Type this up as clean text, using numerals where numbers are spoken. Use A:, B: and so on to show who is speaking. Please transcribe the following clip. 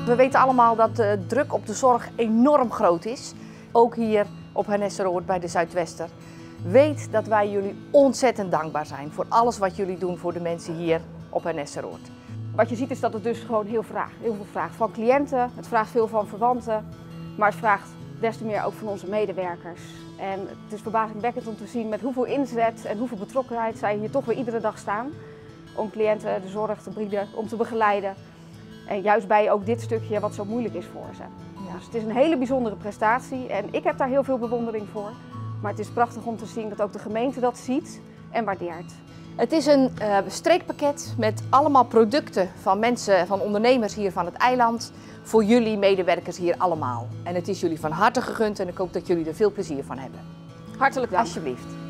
A: We weten allemaal dat de druk op de zorg enorm groot is. Ook hier op Hernesseroord bij de Zuidwester. Weet dat wij jullie ontzettend dankbaar zijn voor alles wat jullie doen voor de mensen hier op Hernesseroord.
B: Wat je ziet is dat het dus gewoon heel veel vraagt van cliënten, het vraagt veel van verwanten, maar het vraagt des te meer ook van onze medewerkers. En het is verbazingwekkend om te zien met hoeveel inzet en hoeveel betrokkenheid zij hier toch weer iedere dag staan om cliënten de zorg te bieden, om te begeleiden. En juist bij ook dit stukje wat zo moeilijk is voor ze. Ja. Dus het is een hele bijzondere prestatie en ik heb daar heel veel bewondering voor. Maar het is prachtig om te zien dat ook de gemeente dat ziet en waardeert.
A: Het is een streekpakket met allemaal producten van mensen, van ondernemers hier van het eiland. Voor jullie medewerkers hier allemaal. En het is jullie van harte gegund en ik hoop dat jullie er veel plezier van hebben.
B: Hartelijk dank.
A: Alsjeblieft.